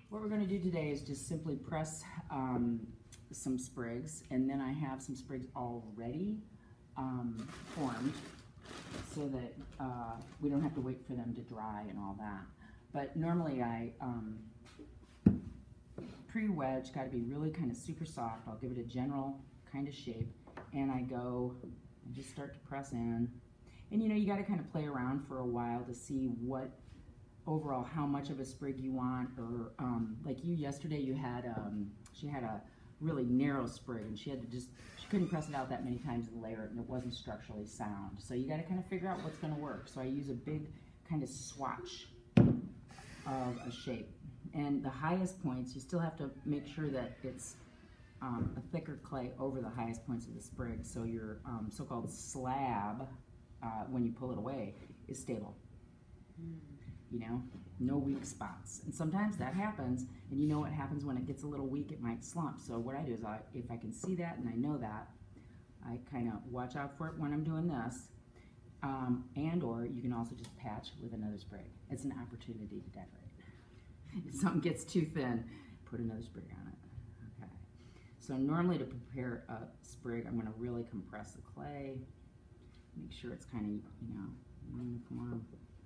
What we're going to do today is just simply press some sprigs, and then I have some sprigs already formed so that we don't have to wait for them to dry and all that. But normally I pre-wedge, got to be really kind of super soft. I'll give it a general kind of shape, and I go and just start to press in. And you know, you got to kind of play around for a while to see what overall how much of a sprig you want, or like you yesterday, you had she had a really narrow sprig, and she couldn't press it out that many times and layer it, and it wasn't structurally sound. So you got to kind of figure out what's going to work. So I use a big kind of swatch of a shape, and the highest points you still have to make sure that it's a thicker clay over the highest points of the sprig, so your so-called slab, when you pull it away, is stable. You know, no weak spots. And sometimes that happens, and you know what happens when it gets a little weak, it might slump. So what I do is if I can see that and I know that, I kind of watch out for it when I'm doing this, and or you can also just patch with another sprig. It's an opportunity to decorate. If something gets too thin, put another sprig on it. Okay. So normally to prepare a sprig, I'm going to really compress the clay, make sure it's kind of, you know, uniform.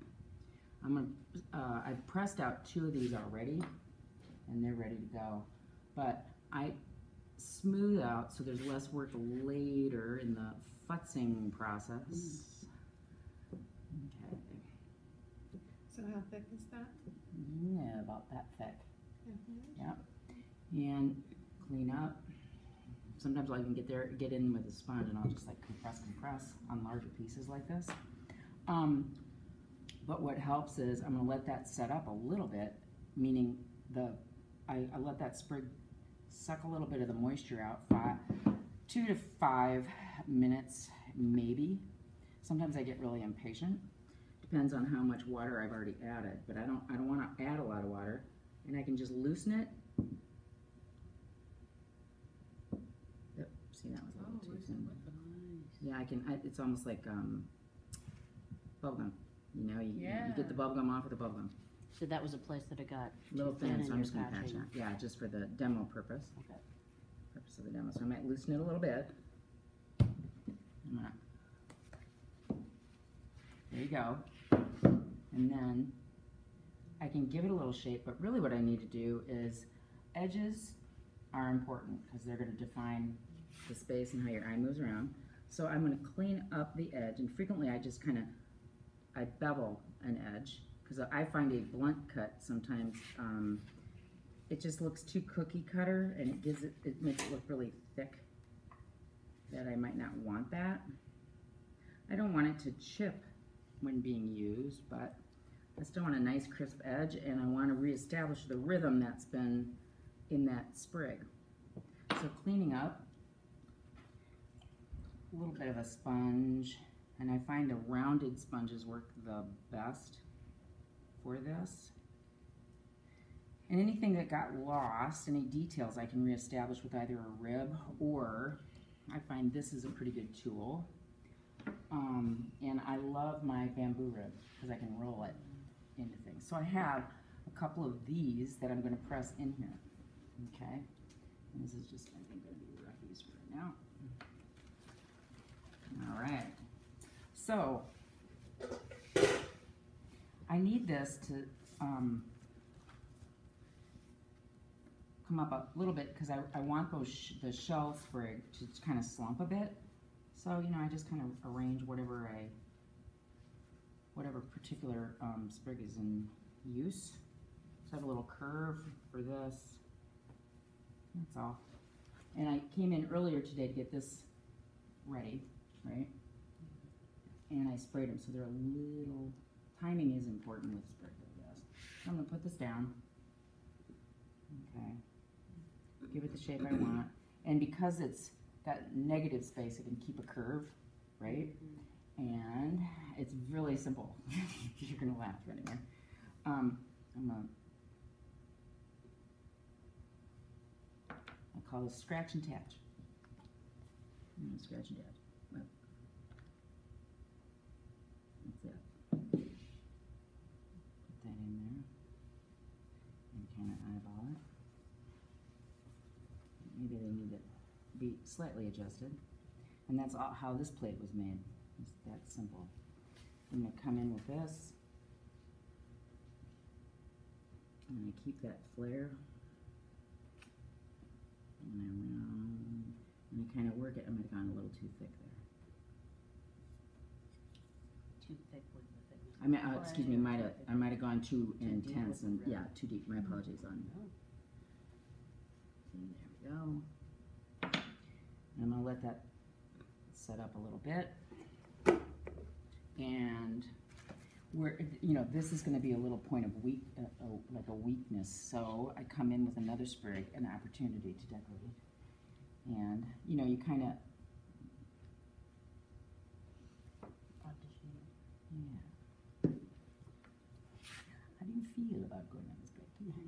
I've pressed out 2 of these already, and they're ready to go. But I smooth out so there's less work later in the futzing process. Okay. So how thick is that? Yeah, about that thick. Yep. And clean up. Sometimes I'll even get in with a sponge, and I'll just like compress on larger pieces like this. But what helps is I'm going to let that set up a little bit, meaning I let that sprig suck a little bit of the moisture out, 2 to 5 minutes maybe. Sometimes I get really impatient. Depends on how much water I've already added, but I don't want to add a lot of water, and I can just loosen it. Yep, see, that was a little too thin. Yeah, it's almost like bubblegum. You know, you get the bubblegum off of the bubblegum. So that was a place that it got A little too thin, so I'm just going to patching. patch it. Yeah, just for the demo purpose. Okay. Purpose of the demo. So I might loosen it a little bit. There you go. And then I can give it a little shape, but really what I need to do is edges are important because they're going to define the space and how your eye moves around. So I'm going to clean up the edge, and frequently I just kind of bevel an edge because I find a blunt cut sometimes it just looks too cookie cutter, and it makes it look really thick, that I might not want that. I don't want it to chip when being used, but I still want a nice crisp edge, and I want to reestablish the rhythm that's been in that sprig. So cleaning up, a little bit of a sponge, and I find the rounded sponges work the best for this. And anything that got lost, any details, I can reestablish with either a rib, or I find this is a pretty good tool. And I love my bamboo rib because I can roll it into things. So I have a couple of these that I'm going to press in here. Okay, and this is just, I think, going to be roughies for right now. All right. So I need this to come up a little bit because I want the shell sprig to kind of slump a bit. So, you know, I just kind of arrange whatever particular sprig is in use. So I have a little curve for this. That's all. And I came in earlier today to get this ready, right? And I sprayed them, so they're a little, timing is important with sprig like this. I'm going to put this down. Okay. Give it the shape I want. And because it's got negative space, it can keep a curve, right? And it's really simple. You're going to laugh anyway. I call this scratch and attach. Scratch and attach. Well, that's it. Put that in there. kind of eyeball it. Maybe they need to be slightly adjusted. And that's all, how this plate was made. It's that simple. I'm going to come in with this. I'm going to keep that flare. And I kind of work it. I might have gone a little too thick there. Too thick with the thickness. I mean, excuse me, I might have gone too deep intense with and the red. yeah, too deep. My apologies on. No. See, there we go. And I'm gonna let that set up a little bit. And we're, you know, this is gonna be a little point of like a weakness. So I come in with another sprig, an opportunity to decorate. And you know, you kind of, yeah. How do you feel about going on this break?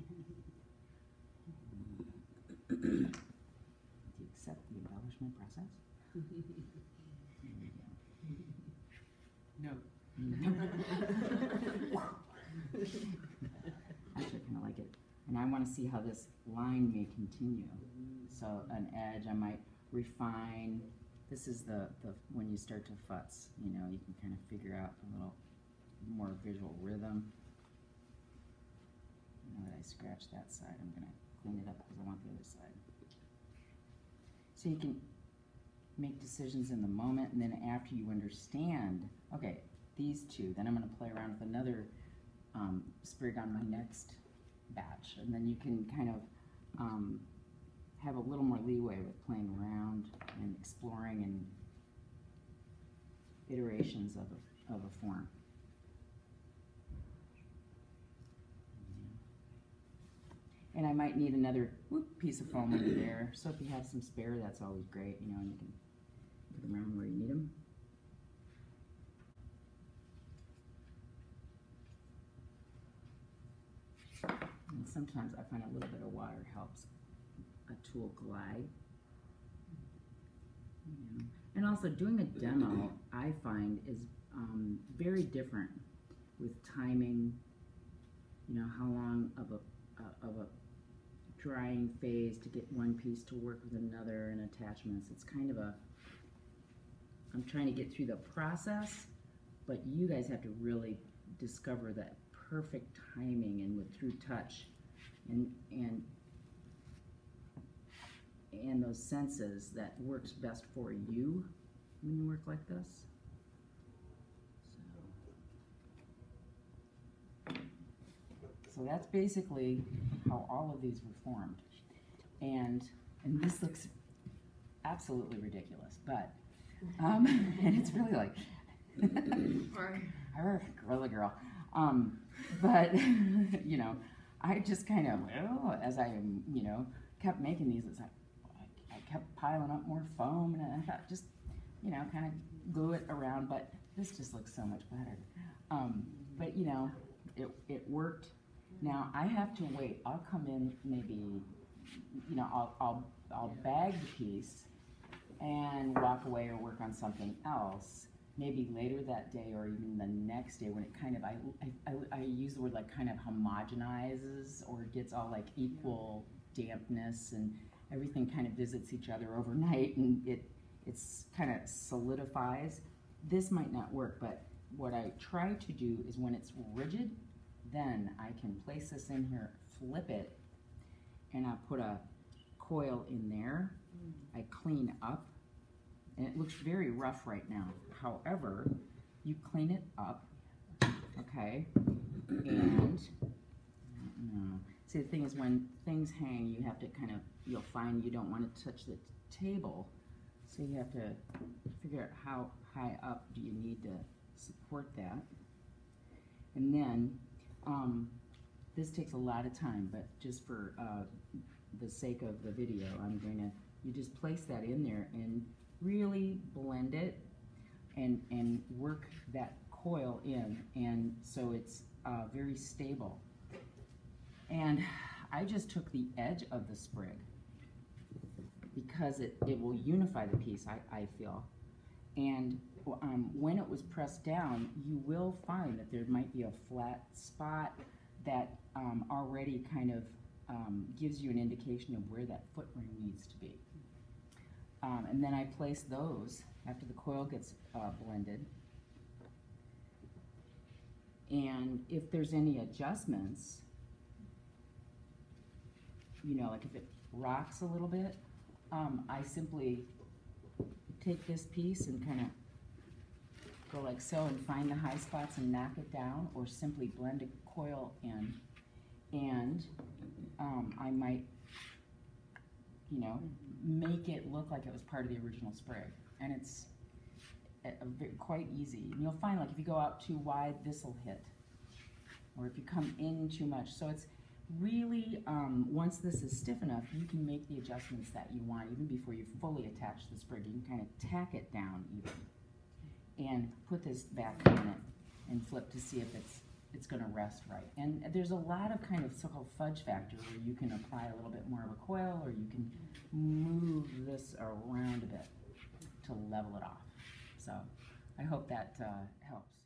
Do you accept the embellishment process? No. Actually, I kind of like it. And I want to see how this line may continue. So an edge, I might refine. This is the when you start to futz, you know, you can kind of figure out a little more visual rhythm. Now that I scratched that side, I'm going to clean it up because I want the other side. So you can make decisions in the moment, and then after you understand, okay, these two, then I'm going to play around with another sprig on my next batch, and then you can kind of have a little more leeway with playing around and exploring and iterations of a form. And I might need another piece of foam under there. So if you have some spare, that's always great, you know, and you can put them around where you need them. And sometimes I find a little bit of water helps a tool glide. You know. And also doing a demo, I find, is very different with timing, you know, how long of a drying phase to get one piece to work with another and attachments. It's kind of I'm trying to get through the process, but you guys have to really discover that perfect timing and through touch and those senses that works best for you when you work like this. So that's basically how all of these were formed. And this looks absolutely ridiculous, but, and it's really like, Gorilla Girl. But, you know, I just kind of, as I, you know, kept making these, it's like, I kept piling up more foam, and I thought just, you know, kind of glue it around, but this just looks so much better. But, you know, it worked. Now I have to wait. I'll come in maybe, you know, I'll bag the piece and walk away or work on something else. Maybe later that day or even the next day when it kind of, I use the word like kind of homogenizes or gets all like equal dampness and everything kind of visits each other overnight and it's kind of solidifies. This might not work, but what I try to do is when it's rigid, then I can place this in here, flip it, and I put a coil in there. I clean up, and it looks very rough right now. However, you clean it up, okay, and see, the thing is when things hang, you have to kind of, you'll find you don't want to touch the table, so you have to figure out how high up do you need to support that. And then this takes a lot of time, but just for the sake of the video, I'm going to, you just place that in there and really blend it and work that coil in, and so it's very stable. And I just took the edge of the sprig because it will unify the piece, I feel. And when it was pressed down, you will find that there might be a flat spot that already kind of gives you an indication of where that foot ring needs to be. And then I place those after the coil gets blended. And if there's any adjustments, you know, like if it rocks a little bit, I simply take this piece and kind of go like so and find the high spots and knock it down, or simply blend a coil in. And I might, you know, make it look like it was part of the original sprig. And it's quite easy. And you'll find, like, if you go out too wide, this will hit. Or if you come in too much. So it's really, once this is stiff enough, you can make the adjustments that you want even before you fully attach the sprig. You can kind of tack it down even. And put this back in it and flip to see if it's going to rest right. And there's a lot of kind of so-called fudge factor where you can apply a little bit more of a coil, or you can move this around a bit to level it off. So I hope that helps.